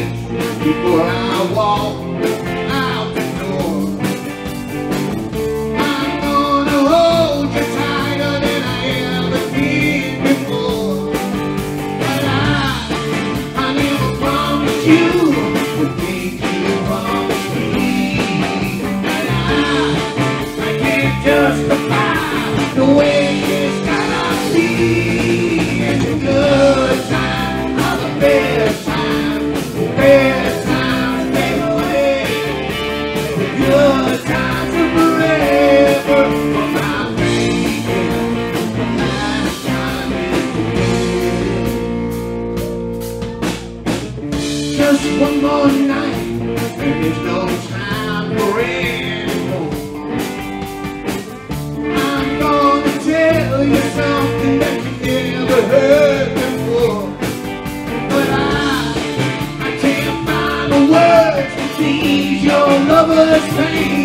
face before I walk out the door. I'm gonna hold you tighter than I ever did before. But I never promised you the things you promised me. And I can't justify the way it's gotta be. And the good times are the best times. The best times fade away. The good times are forever. For my baby, the last time is today. Just one more night, and there's no time for anymore. I'm gonna tell you something that you never heard before. But I can't find the words to ease your lover's pain.